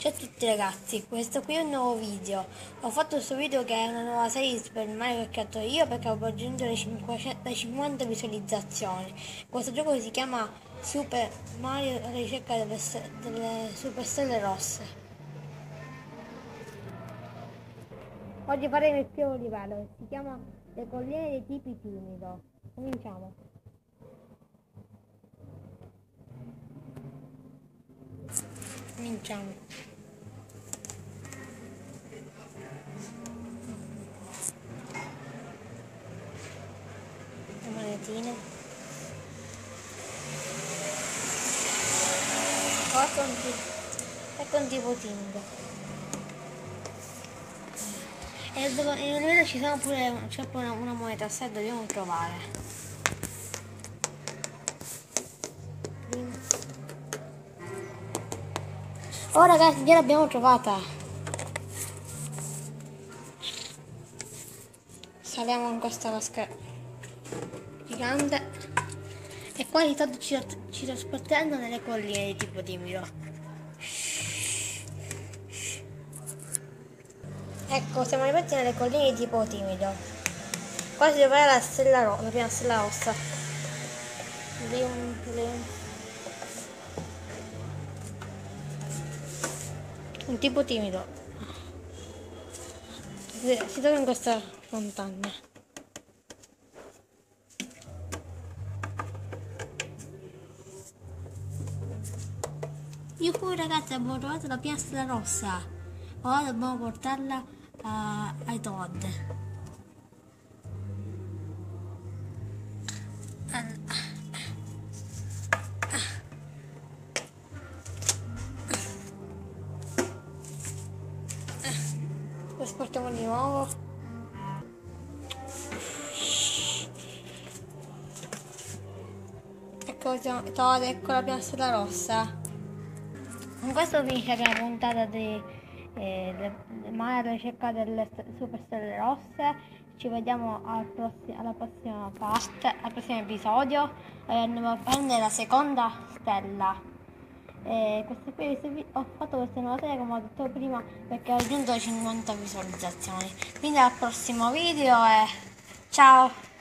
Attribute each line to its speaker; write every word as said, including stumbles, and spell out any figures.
Speaker 1: Ciao a tutti ragazzi, questo qui è un nuovo video. Ho fatto questo video che è una nuova serie per Mario che ho creato io perché ho raggiunto le cinquecento, le cinquanta visualizzazioni. Questo gioco si chiama Super Mario alla ricerca delle, ste- delle superstelle rosse. Oggi faremo il primo livello che si chiama Le colline dei tipi timido. Cominciamo. Cominciamo. Le monetine. Ecco un tipo, ecco un tipo timido. E dove, nel livello ci sono pure, c'è pure una, una moneta, se dobbiamo trovare. Oh ragazzi, già l'abbiamo trovata. Saliamo in questa vasca gigante. E qua di tanto ci, ci trasporteranno nelle colline di tipo timido. Ecco, siamo arrivati nelle colline di tipo timido. Qua si doveva la stella rossa, la prima stella rossa. Blim, blim. Un tipo timido. Si, si trova in questa montagna. Yuhu ragazzi, abbiamo trovato la prima stella rossa. Ora dobbiamo portarla uh, ai Toad. Lo sportiamo di nuovo. Ecco, Toad, ecco la prima stella rossa. Con questo finisce la prima puntata di eh, Mario alla ricerca delle super stelle rosse. Ci vediamo al prossi- alla prossima parte, al prossimo episodio. E andiamo a prendere la seconda stella. E questo qui, ho fatto queste nuove serie come ho detto prima perché ho raggiunto cinquanta visualizzazioni. Quindi al prossimo video e ciao!